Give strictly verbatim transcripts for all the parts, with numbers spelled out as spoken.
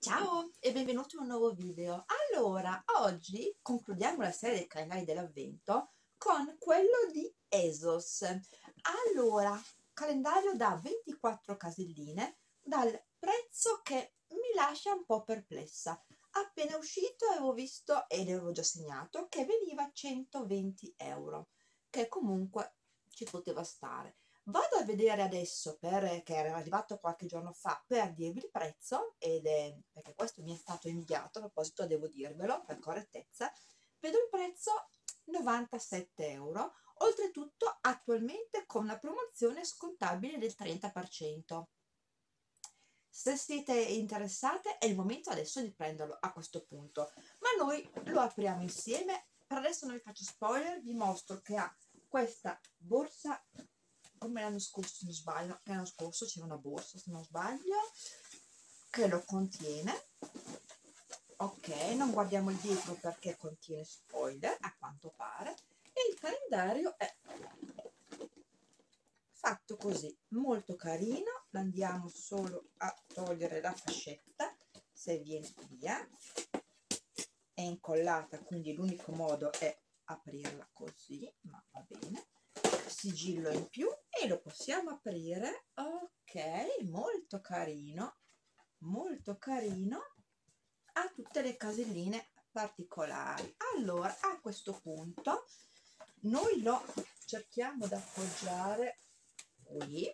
Ciao e benvenuti in un nuovo video. Allora, oggi concludiamo la serie dei calendari dell'avvento con quello di ASOS. Allora, calendario da ventiquattro caselline dal prezzo che mi lascia un po' perplessa. Appena uscito avevo visto ed avevo già segnato che veniva centoventi euro, che comunque ci poteva stare. Vado a vedere adesso, per, che era arrivato qualche giorno fa, per dirvi il prezzo, ed è perché questo mi è stato inviato, a proposito devo dirvelo per correttezza. Vedo il prezzo novantasette euro, oltretutto attualmente con una promozione scontabile del trenta per cento. Se siete interessate è il momento adesso di prenderlo a questo punto, ma noi lo apriamo insieme. Per adesso non vi faccio spoiler, vi mostro che ha questa borsa come l'anno scorso, se non sbaglio. L'anno scorso c'era una borsa, se non sbaglio, che lo contiene. Ok, non guardiamo il dietro perché contiene spoiler a quanto pare, e il calendario è fatto così, molto carino. Andiamo solo a togliere la fascetta, se viene via. È incollata, quindi l'unico modo è aprirla così, ma va bene. Sigillo in più e lo possiamo aprire. Ok, molto carino, molto carino, ha tutte le caselline particolari. Allora, a questo punto noi lo cerchiamo di appoggiare qui,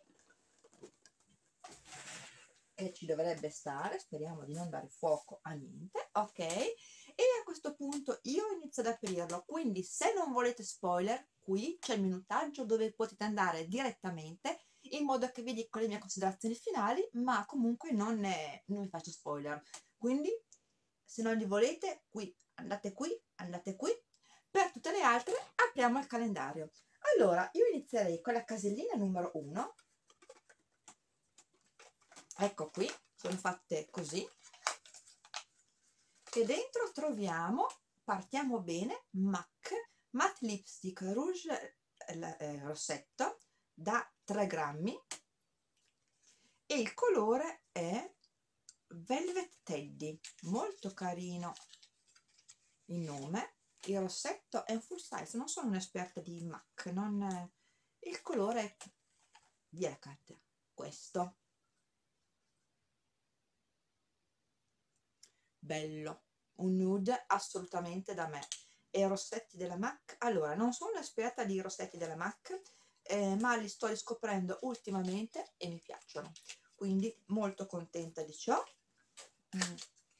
che ci dovrebbe stare, speriamo di non dare fuoco a niente. Ok, e a questo punto io inizio ad aprirlo, quindi se non volete spoiler, qui c'è il minutaggio dove potete andare direttamente, in modo che vi dico le mie considerazioni finali, ma comunque non, ne, non vi faccio spoiler. Quindi se non li volete, qui andate qui, andate qui. Per tutte le altre apriamo il calendario. Allora, io inizierei con la casellina numero uno. Ecco qui, sono fatte così. E dentro troviamo, partiamo bene, M A C Matte Lipstick Rouge eh, Rossetto da tre grammi, e il colore è Velvet Teddy, molto carino il nome. Il rossetto è un full size, non sono un'esperta di M A C, non, il colore è via la carta, questo bello, un nude assolutamente da me. E rossetti della M A C, allora non sono un'esperta di rossetti della M A C, eh, ma li sto riscoprendo ultimamente e mi piacciono, quindi molto contenta di ciò. mm.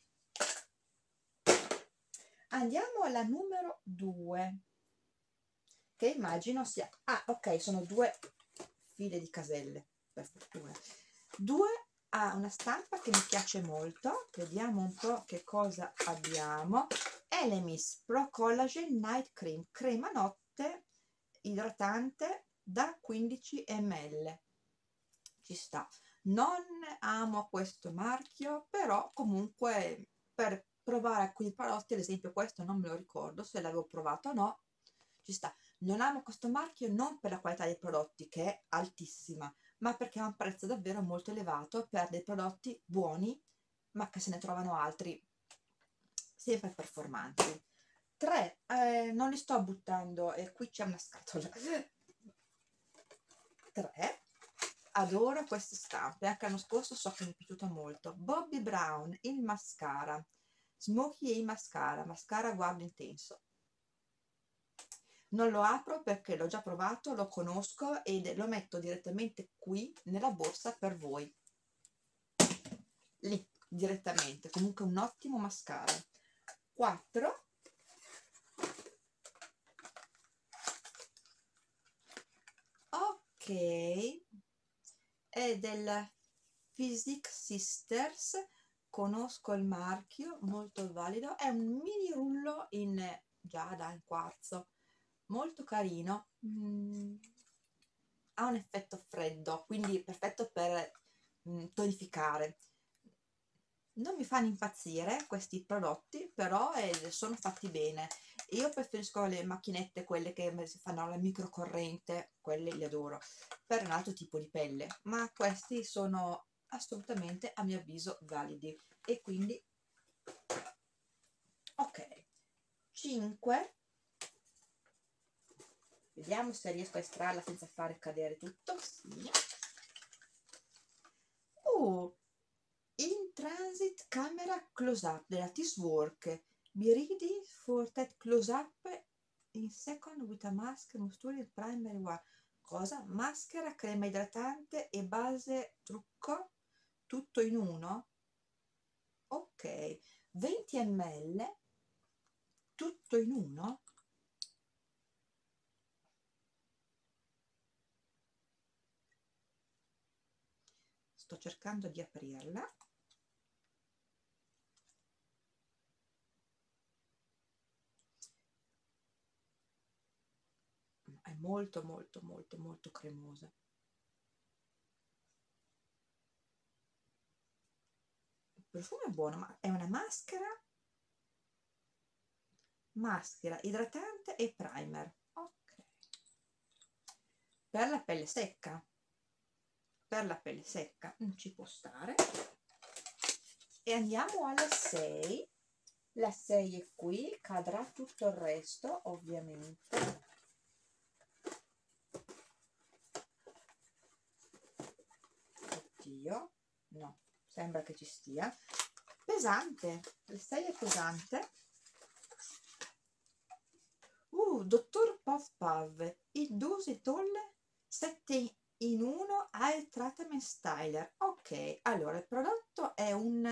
Andiamo alla numero due, che immagino sia, ah ok, sono due file di caselle, per fortuna. Due ha una stampa che mi piace molto, vediamo un po' che cosa abbiamo. Elemis Pro Collagen Night Cream, crema notte idratante da quindici millilitri, ci sta. Non amo questo marchio, però comunque per provare alcuni prodotti, ad esempio questo non me lo ricordo se l'avevo provato o no, ci sta. Non amo questo marchio non per la qualità dei prodotti, che è altissima, ma perché ha un prezzo davvero molto elevato per dei prodotti buoni, ma che se ne trovano altri sempre performanti. tre, eh, non li sto buttando, e qui c'è una scatola. tre, adoro queste stampe, anche l'anno scorso so che mi è piaciuto molto. Bobbi Brown, il mascara, Smoky Eye Mascara, mascara guardo intenso. Non lo apro perché l'ho già provato, lo conosco e lo metto direttamente qui nella borsa per voi, lì direttamente. Comunque un ottimo mascara. quattro, ok, è del Physique Sisters, conosco il marchio, molto valido, è un mini rullo in giada, in quarzo, molto carino. mm, ha un effetto freddo, quindi perfetto per mm, tonificare. Non mi fanno impazzire questi prodotti, però eh, sono fatti bene. Io preferisco le macchinette, quelle che si fanno alla microcorrente, quelle le adoro, per un altro tipo di pelle, ma questi sono assolutamente, a mio avviso, validi. e quindi ok, cinque, vediamo se riesco a estrarla senza fare cadere tutto. Sì. Oh, in transit camera close up della This Work, be ready for that close up in second with a mask, moisturizing primary one. Cosa? Maschera, crema idratante e base trucco tutto in uno? Ok, venti millilitri tutto in uno? Sto cercando di aprirla. È molto molto molto molto cremosa. Il profumo è buono, ma è una maschera maschera idratante e primer. Ok, per la pelle secca, per la pelle secca non ci può stare. E andiamo alla sei. La sei è qui, cadrà tutto il resto ovviamente. Oddio, no, sembra che ci stia. Pesante, la sei è pesante. Uh, dottor Puff Puff, il dose tolle sette in uno Hair Treatment Styler. Ok, allora il prodotto è un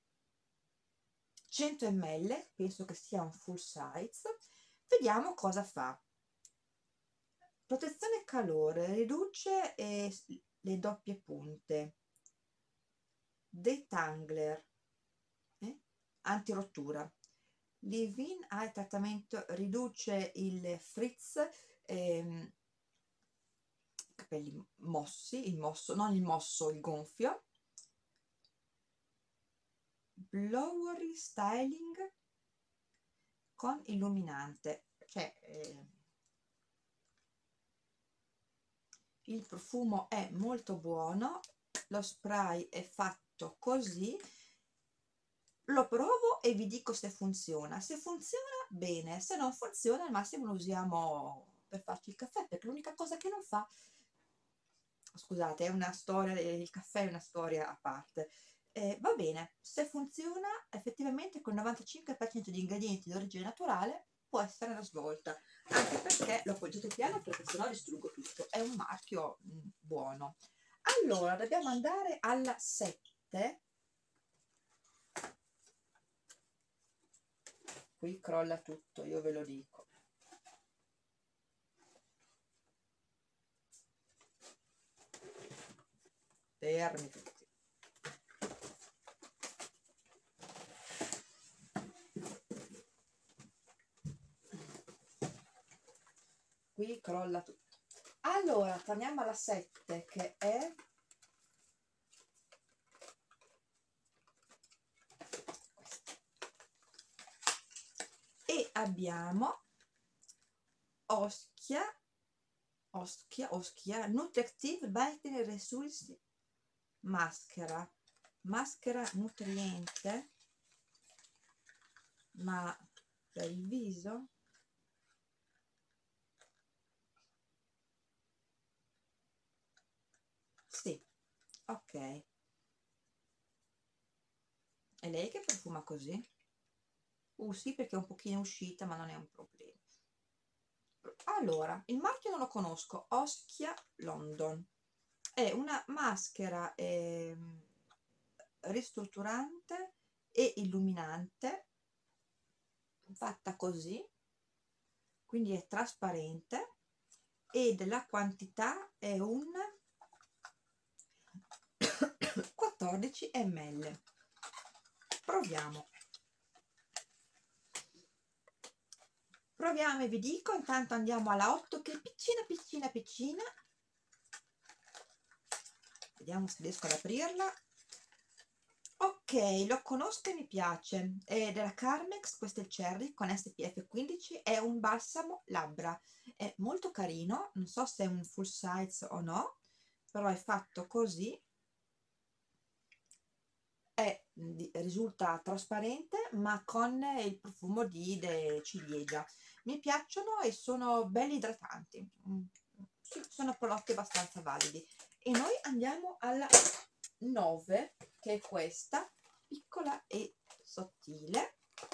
cento millilitri, penso che sia un full size. Vediamo cosa fa. Protezione calore, riduce eh, le doppie punte, detangler, eh? antirottura, leave-in al trattamento, riduce il frizz, ehm, capelli mossi, il mosso, non il mosso, il gonfio, blowery styling con illuminante, cioè eh, il profumo è molto buono, lo spray è fatto così, lo provo e vi dico se funziona. Se funziona bene, se non funziona al massimo lo usiamo per farci il caffè, perché l'unica cosa che non fa, scusate, è una storia, il caffè è una storia a parte. Eh, va bene, se funziona effettivamente con il novantacinque per cento di ingredienti di origine naturale può essere una svolta, anche perché lo appoggiate piano perché sennò distruggo tutto. È un marchio mh, buono. Allora dobbiamo andare alla sette. Qui crolla tutto, io ve lo dico. Fermi tutti. Qui crolla tutto. Allora, torniamo alla sette che è questa. E abbiamo Oschia, Oschia, Oschia, Nutractive Biotin Resource maschera, maschera nutriente, ma per il viso? Sì, ok. È lei che profuma così? Uh sì, perché è un pochino uscita, ma non è un problema. Allora, il marchio non lo conosco, Oschia London. È una maschera eh, ristrutturante e illuminante, fatta così, quindi è trasparente, e della quantità è un quattordici millilitri. Proviamo. Proviamo e vi dico, intanto andiamo alla otto che è piccina piccina piccina. Vediamo se riesco ad aprirla. Ok, lo conosco e mi piace. È della Carmex, questo è il Cherry con S P F quindici, è un balsamo labbra. È molto carino, non so se è un full size o no, però è fatto così. è, di, risulta trasparente ma con il profumo di de ciliegia. Mi piacciono e sono belli idratanti. Mm, sì, sono prodotti abbastanza validi. E noi andiamo alla nove, che è questa, piccola e sottile.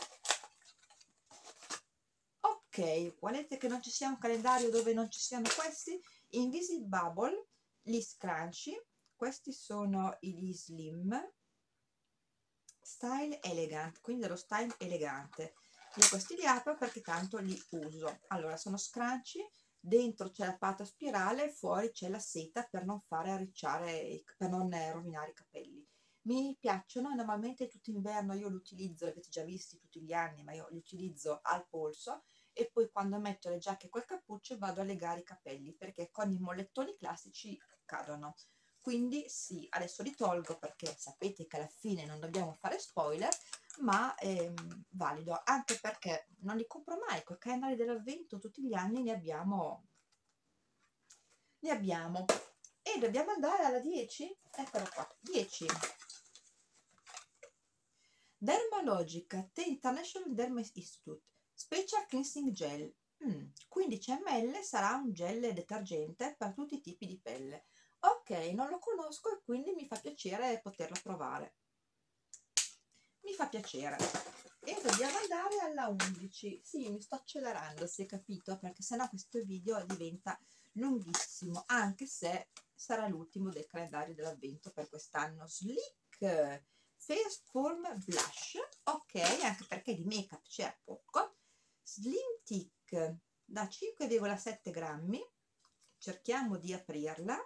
Ok, volete che non ci sia un calendario dove non ci siano questi? Invisible Bubble, gli scrunchie, questi sono gli slim style elegant, quindi lo style elegante. Io questi li apro perché tanto li uso. Allora, sono scrunchie, dentro c'è la pata spirale, fuori c'è la seta per non fare arricciare, per non rovinare i capelli. Mi piacciono, normalmente tutto inverno io li utilizzo, li avete già visti tutti gli anni, ma io li utilizzo al polso e poi quando metto le giacche col cappuccio vado a legare i capelli perché con i mollettoni classici cadono. Quindi sì, adesso li tolgo perché sapete che alla fine non dobbiamo fare spoiler, ma è valido, anche perché non li compro mai, col calendario dell'avvento tutti gli anni ne abbiamo, ne abbiamo. E dobbiamo andare alla dieci? Eccolo qua, dieci. Dermalogica, The International Derma Institute, Special Cleansing Gel, mm, quindici millilitri, sarà un gel detergente per tutti i tipi di pelle. Ok, non lo conosco e quindi mi fa piacere poterlo provare. Mi fa piacere. E dobbiamo andare alla undici. Sì, mi sto accelerando, si è capito, perché sennò questo video diventa lunghissimo, anche se sarà l'ultimo del calendario dell'avvento per quest'anno. Slick Face Form Blush, ok, anche perché di make up c'è poco. Slim Tick da cinque virgola sette grammi, cerchiamo di aprirla.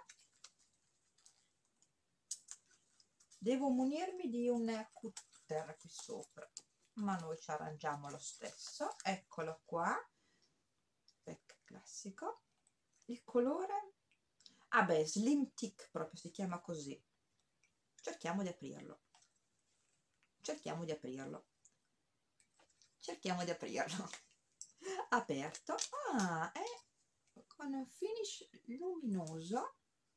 Devo munirmi di un cutter qui sopra, ma noi ci arrangiamo lo stesso. Eccolo qua, pack classico. Il colore, ah beh, Slim Tick proprio si chiama così. Cerchiamo di aprirlo. Cerchiamo di aprirlo. Cerchiamo di aprirlo. Aperto. Ah, è con un finish luminoso.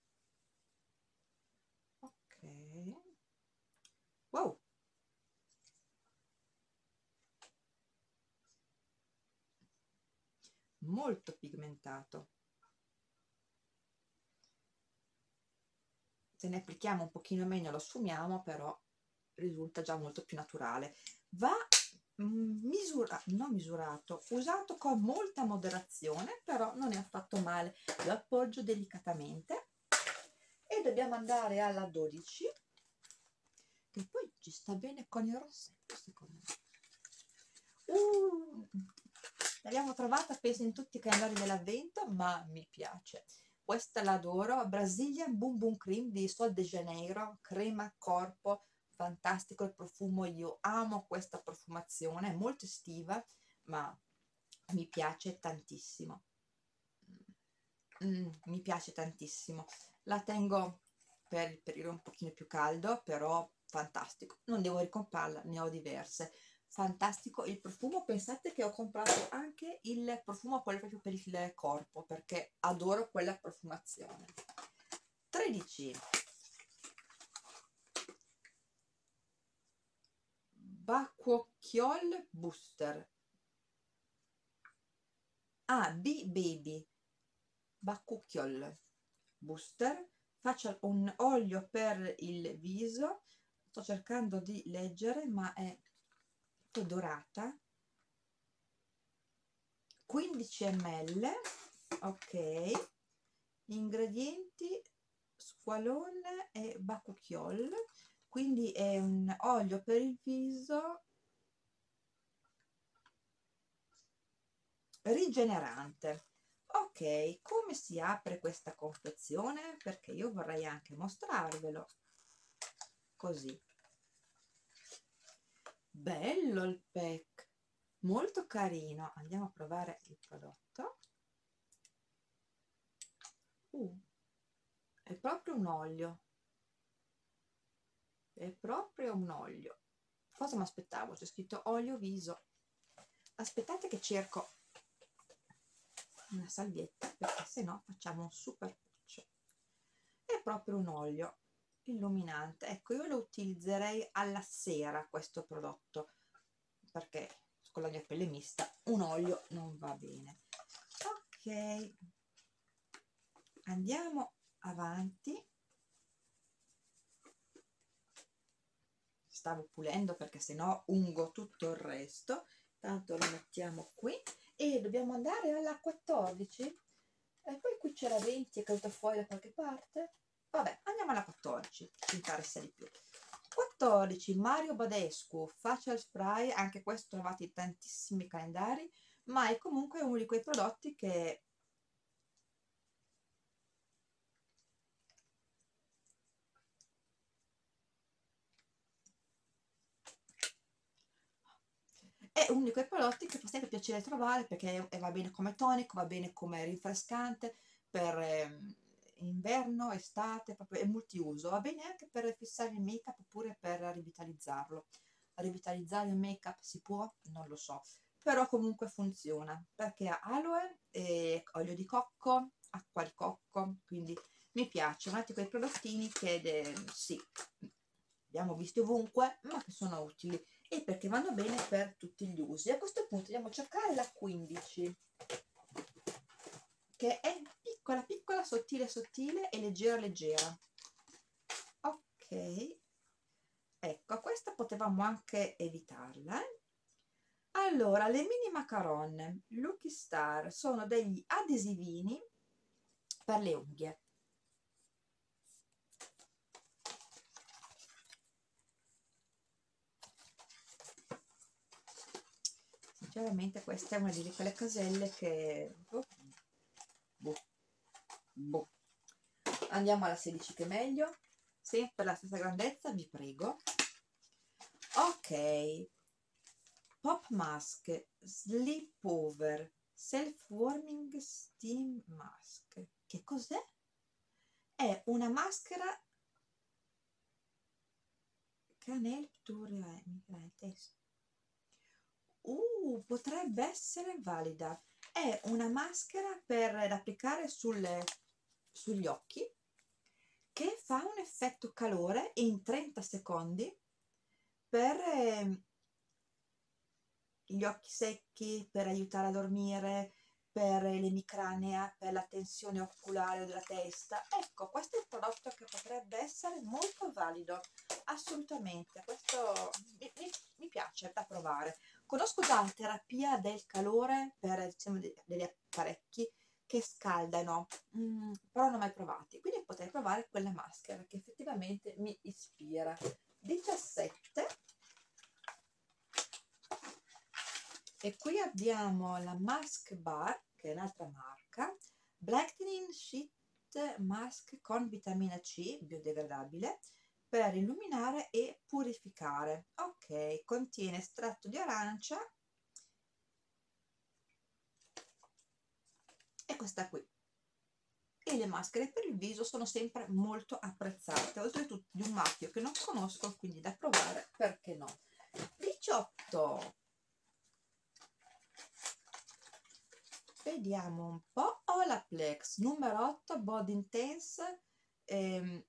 Ok. Wow. Molto pigmentato. Se ne applichiamo un pochino meno lo sfumiamo, però risulta già molto più naturale. Va misura, non misurato, usato con molta moderazione, però non è affatto male. Lo appoggio delicatamente e dobbiamo andare alla dodici, che poi ci sta bene con il rossetto secondo me. Uh, l'abbiamo trovata penso in tutti i calendari dell'avvento, ma mi piace. Questa l'adoro, Brazilian Boom Boom Cream di Sol de Janeiro, crema corpo, fantastico il profumo, io amo questa profumazione, è molto estiva, ma mi piace tantissimo. Mm, mi piace tantissimo. La tengo per il periodo un pochino più caldo, però fantastico. Non devo ricomprarla, ne ho diverse. Fantastico il profumo, pensate che ho comprato anche il profumo quello proprio per il corpo perché adoro quella profumazione. tredici, Bakuchiol Booster, ah, B-Baby Bakuchiol Booster, faccio un olio per il viso, sto cercando di leggere ma è dorata, quindici millilitri, ok, ingredienti squalone e bakuchiol, quindi è un olio per il viso rigenerante. Ok, come si apre questa confezione? Perché io vorrei anche mostrarvelo. Così. Bello il pack, molto carino. Andiamo a provare il prodotto. Uh, è proprio un olio. È proprio un olio. Cosa mi aspettavo? C'è scritto olio viso. Aspettate che cerco una salvietta perché se no facciamo un super puccio. È proprio un olio. illuminante. Ecco, io lo utilizzerei alla sera questo prodotto, perché con la mia pelle mista un olio non va bene. Ok, andiamo avanti. Stavo pulendo perché sennò ungo tutto il resto. Tanto lo mettiamo qui e dobbiamo andare alla quattordici. E poi qui c'era venti, è caduta fuori da qualche parte. Vabbè, andiamo alla quattordici, ci interessa di più. quattordici, Mario Badescu Facial Spray. Anche questo trovate in tantissimi calendari, ma è comunque uno di quei prodotti che è uno di quei prodotti che fa sempre piacere trovare, perché va bene come tonico, va bene come rinfrescante per eh, inverno, estate, proprio è multiuso, va bene anche per fissare il make up oppure per rivitalizzarlo. Rivitalizzare il make up si può? Non lo so, però comunque funziona perché ha aloe, e olio di cocco, acqua di cocco, quindi mi piace. Un altro di quei prodottini che eh, sì, abbiamo visti ovunque, ma che sono utili e perché vanno bene per tutti gli usi. A questo punto andiamo a cercare la quindici, che è piccola piccola, sottile sottile e leggera leggera. Ok, ecco, questa potevamo anche evitarla, eh? Allora, le mini macaron Lucky Star sono degli adesivini per le unghie. Sinceramente questa è una di quelle caselle che oh, boh, boh. Andiamo alla sedici che è meglio, sempre la stessa grandezza, vi prego. Ok, Pop Mask Sleep Over Self Warming Steam Mask. Che cos'è? È una maschera Canel Tour test. Uh, potrebbe essere valida. È una maschera per applicare sulle, sugli occhi, che fa un effetto calore in trenta secondi per eh, gli occhi secchi, per aiutare a dormire, per l'emicrania, per la tensione oculare della testa. Ecco, questo è un prodotto che potrebbe essere molto valido, assolutamente. Questo mi, mi, mi piace da provare. Conosco già la terapia del calore per, diciamo, degli apparecchi che scaldano, mm, però non ho mai provati, quindi potrei provare quella maschera che effettivamente mi ispira. diciassette, e qui abbiamo la Mask Bar, che è un'altra marca, Blackening Sheet Mask con vitamina C biodegradabile per illuminare e purificare. Ok, contiene estratto di arancia e questa qui. E le maschere per il viso sono sempre molto apprezzate, oltretutto di un marchio che non conosco, quindi da provare, perché no. diciotto, vediamo un po'. Olaplex numero otto Body Intense, ehm,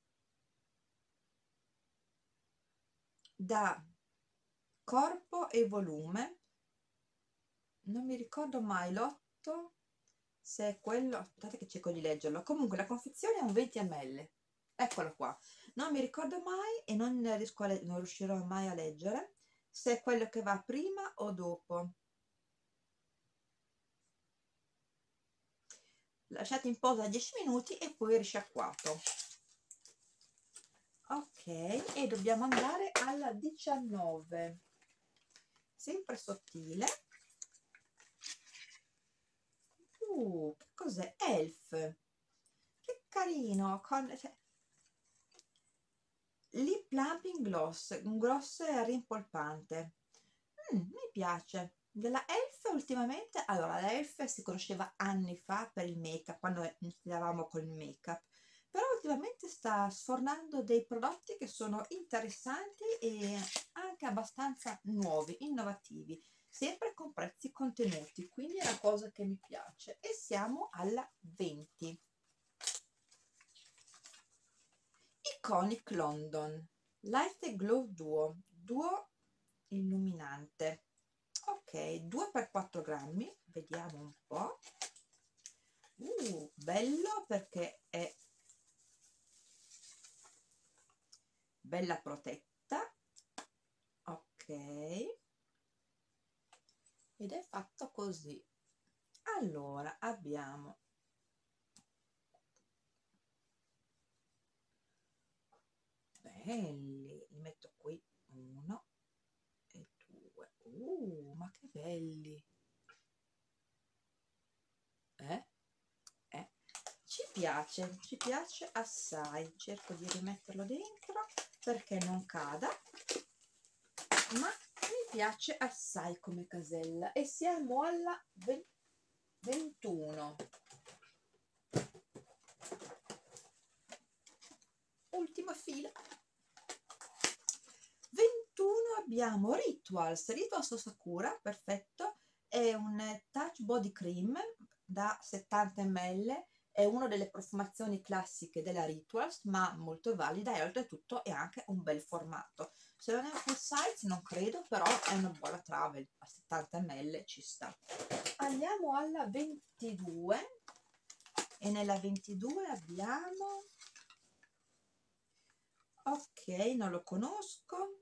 da corpo e volume. Non mi ricordo mai l'otto se è quello, aspettate che cerco di leggerlo. Comunque la confezione è un venti millilitri, eccolo qua. Non mi ricordo mai e non riesco a non riuscirò mai a leggere se è quello che va prima o dopo. Lasciate in posa dieci minuti e poi risciacquato. Ok, e dobbiamo andare alla diciannove, sempre sottile. Uh, che cos'è? Elf, che carino, con cioè, lip plumping gloss, un gloss rimpolpante. Mm, mi piace. Della Elf ultimamente, allora la Elf si conosceva anni fa per il make up, quando iniziavamo con il make up, però ultimamente sta sfornando dei prodotti che sono interessanti e anche abbastanza nuovi, innovativi, sempre con prezzi contenuti, quindi è una cosa che mi piace. E siamo alla venti. Iconic London Light Glow Duo Duo illuminante. Ok, due per quattro grammi, vediamo un po'. Uh, bello perché è bella protetta. Ok, ed è fatto così. Allora abbiamo belli, li metto qui, uno e due. Uh, ma che belli. Eh? Eh? Ci piace, ci piace assai. Cerco di rimetterlo dentro perché non cada, ma mi piace assai come casella. E siamo alla ventuno. Ultima fila. ventuno abbiamo Rituals, Rituals Sakura, perfetto, è un touch body cream da settanta millilitri, è una delle profumazioni classiche della Rituals, ma molto valida e oltretutto è anche un bel formato. Se non è un full size non credo, però è una buona travel, a settanta millilitri ci sta. Andiamo alla ventidue e nella ventidue abbiamo, ok, non lo conosco,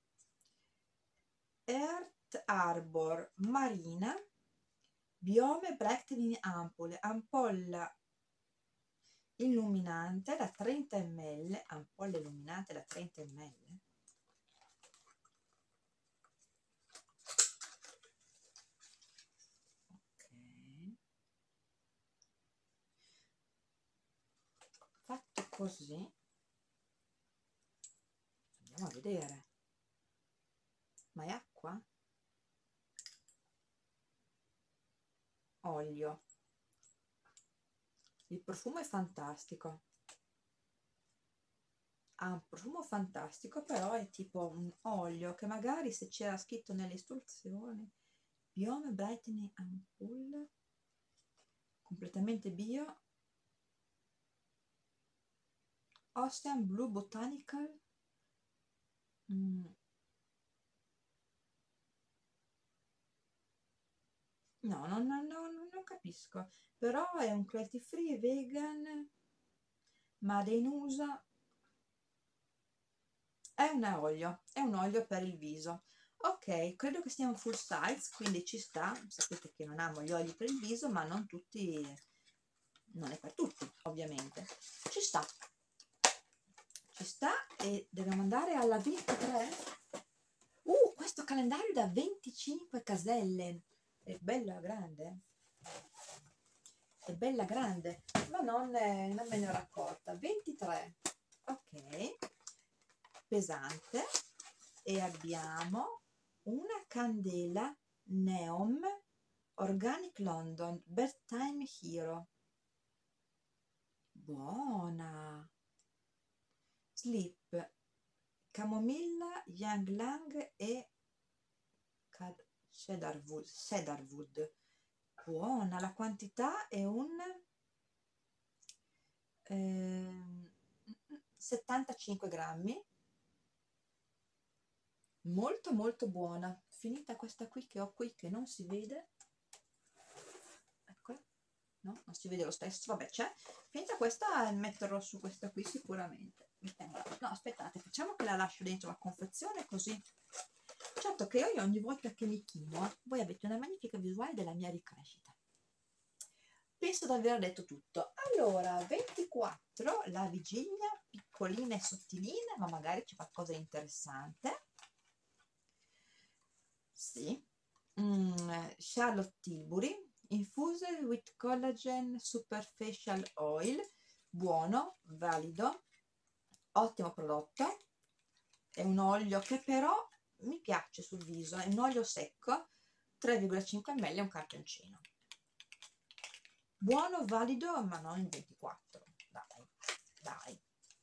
Earth Arbor Marina Biome Brightening Ampoule, ampolla illuminante da trenta millilitri, ampolla illuminante da trenta millilitri. Ok, fatto così, andiamo a vedere. Ma è acqua? Olio. Il profumo è fantastico, ha un profumo fantastico, però è tipo un olio che magari, se c'era scritto nelle istruzioni, Biome Brightening Ampoule, completamente bio, Ocean Blue Botanical, mm. No, non, non, non, non capisco, però è un cruelty free, vegan, made in U S A, è un olio, è un olio per il viso. Ok, credo che sia un full size, quindi ci sta. Sapete che non amo gli oli per il viso, ma non tutti, non è per tutti, ovviamente. Ci sta, ci sta, e dobbiamo andare alla ventitré. Uh, questo calendario da venticinque caselle, è bella grande, è bella grande, ma non, eh, non me ne ero accorta. ventitré, ok, pesante, e abbiamo una candela Neom Organic London Bedtime Hero, buona. Sleep camomilla, ylang ylang e cedarwood, cedarwood, buona. La quantità è un eh, settantacinque grammi, molto molto buona. Finita questa qui che ho qui, che non si vede, eccola, no, non si vede lo stesso, vabbè, c'è. Finita questa metterò su questa qui sicuramente. No, aspettate, facciamo che la lascio dentro la confezione, così. Certo che io ogni volta che mi chino voi avete una magnifica visuale della mia ricrescita. Penso di aver detto tutto. Allora, ventiquattro, la vigilia, piccolina e sottilina, ma magari c'è qualcosa di interessante. Sì, mm, Charlotte Tilbury Infused with Collagen Superfacial Oil, buono, valido, ottimo prodotto. È un olio che però mi piace sul viso, è un olio secco, tre virgola cinque millilitri, un cartoncino. Buono, valido, ma non in ventiquattro, dai, dai.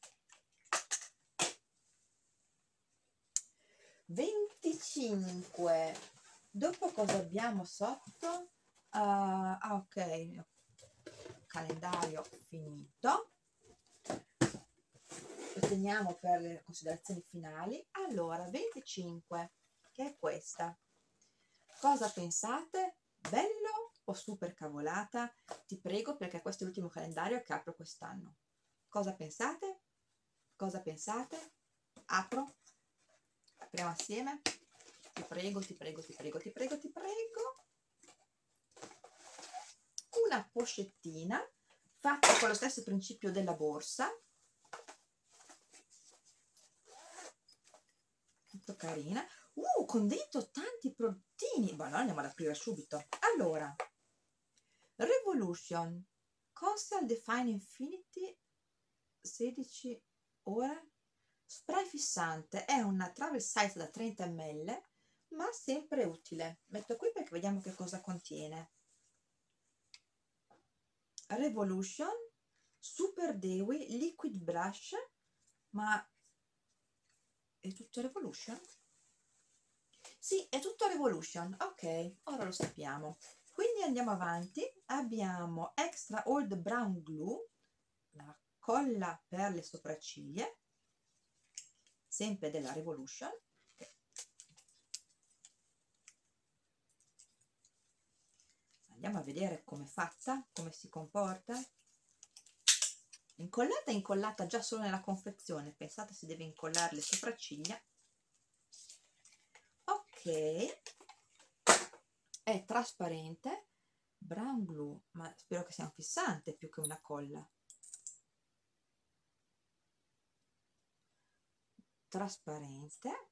venticinque, dopo cosa abbiamo sotto? Uh, ah, ok, calendario finito. lo teniamo per le considerazioni finali. Allora, venticinque, che è questa. Cosa pensate? Bello o super cavolata? Ti prego, perché questo è l'ultimo calendario che apro quest'anno. Cosa pensate? Cosa pensate? Apro. Apriamo assieme. Ti prego, ti prego, ti prego, ti prego, ti prego. Una pochettina fatta con lo stesso principio della borsa. Molto carina. Uh, con dentro tanti prodottini. Ma no, andiamo ad aprire subito. Allora, Revolution Console Define Infinity sedici ore spray fissante. È una travel size da trenta millilitri, ma sempre utile. Metto qui perché vediamo che cosa contiene. Revolution Super Dewy Liquid Brush, ma è tutto Revolution? Sì, è tutto Revolution. Ok, ora lo sappiamo. Quindi andiamo avanti. Abbiamo Extra Old Brown Glue, la colla per le sopracciglia, sempre della Revolution. Andiamo a vedere come è fatta, come si comporta. Incollata, incollata già solo nella confezione. Pensate, si deve incollare le sopracciglia. Ok, è trasparente, brown glue, ma spero che sia un fissante più che una colla. Trasparente,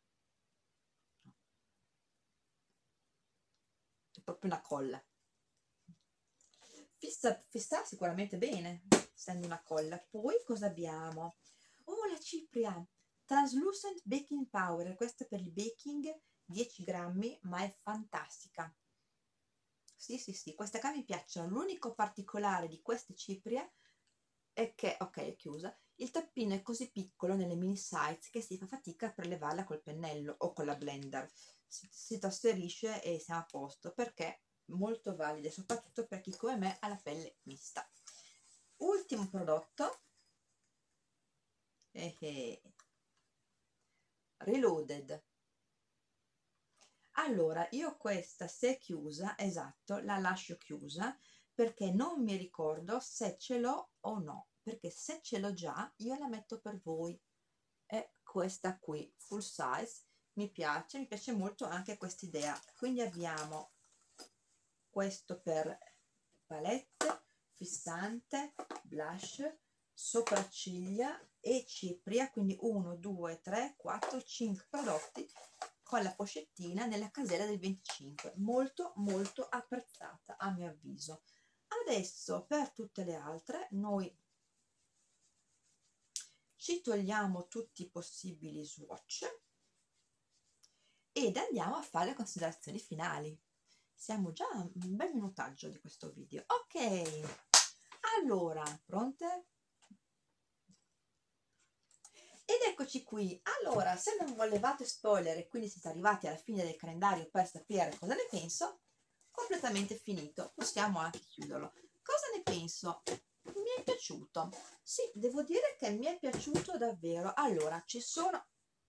è proprio una colla. Fissa, fissa sicuramente bene, essendo una colla. Poi cosa abbiamo? Oh, la cipria Translucent Baking Powder, questa per il baking, dieci grammi, ma è fantastica. Sì, sì, sì, queste qua mi piacciono. L'unico particolare di queste ciprie è che, ok, è chiusa, il tappino è così piccolo nelle mini size che si fa fatica a prelevarla col pennello o con la blender. Si, si trasferisce e siamo a posto, perché molto valide, soprattutto per chi come me ha la pelle mista. Ultimo prodotto, eh eh. Reloaded. Allora, io questa, se è chiusa, esatto, la lascio chiusa perché non mi ricordo se ce l'ho o no, perché se ce l'ho già io la metto per voi. È questa qui, full size, mi piace, mi piace molto anche questa idea. Quindi abbiamo questo per palette, fissante, blush, sopracciglia e cipria, quindi uno, due, tre, quattro, cinque prodotti con la pochettina nella casella del venticinque, molto molto apprezzata a mio avviso. Adesso per tutte le altre noi ci togliamo tutti i possibili swatch ed andiamo a fare le considerazioni finali. Siamo già a un bel minutaggio di questo video. Ok, allora, pronte? Ed eccoci qui. Allora, se non volevate spoiler e quindi siete arrivati alla fine del calendario per sapere cosa ne penso, completamente finito, possiamo anche chiuderlo. Cosa ne penso? Mi è piaciuto. Sì, devo dire che mi è piaciuto davvero. Allora, ci sono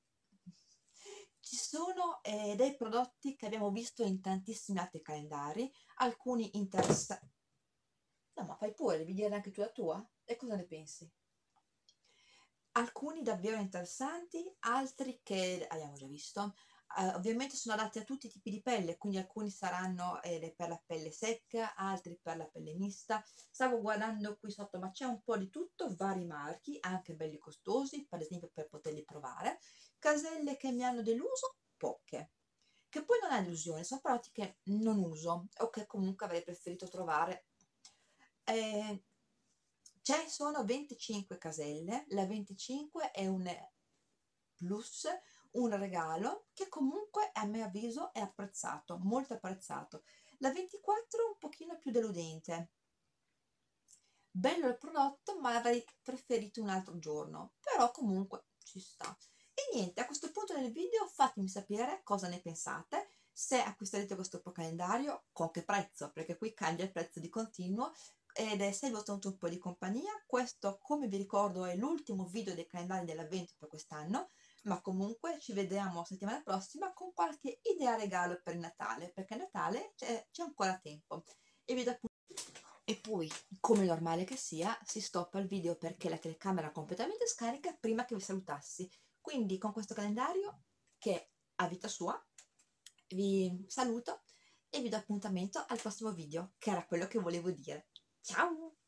ci sono eh, dei prodotti che abbiamo visto in tantissimi altri calendari, alcuni interessanti. No, ma fai pure, devi dire anche tu la tua? E cosa ne pensi? Alcuni davvero interessanti, altri che abbiamo già visto. Uh, ovviamente sono adatti a tutti i tipi di pelle, quindi alcuni saranno eh, per la pelle secca, altri per la pelle mista. Stavo guardando qui sotto, ma c'è un po' di tutto, vari marchi, anche belli costosi, per esempio per poterli provare. Caselle che mi hanno deluso, poche. Che poi non è illusione, sono prodotti che non uso o che comunque avrei preferito trovare. Eh, Ci sono venticinque caselle, la venticinque è un plus, un regalo che comunque a mio avviso è apprezzato, molto apprezzato. La ventiquattro un pochino più deludente. Bello il prodotto, ma avrei preferito un altro giorno, però comunque ci sta. E niente, a questo punto del video fatemi sapere cosa ne pensate, se acquisterete questo calendario, con che prezzo, perché qui cambia il prezzo di continuo, ed è se vi ho tenuto un po' di compagnia. Questo, come vi ricordo, è l'ultimo video dei calendari dell'avvento per quest'anno, ma comunque ci vediamo settimana prossima con qualche idea regalo per il Natale, perché a Natale c'è ancora tempo. E vi do appunto. E poi, come normale che sia, si stoppa il video perché la telecamera è completamente scarica prima che vi salutassi. Quindi con questo calendario, che ha vita sua, vi saluto e vi do appuntamento al prossimo video, che era quello che volevo dire. Ciao!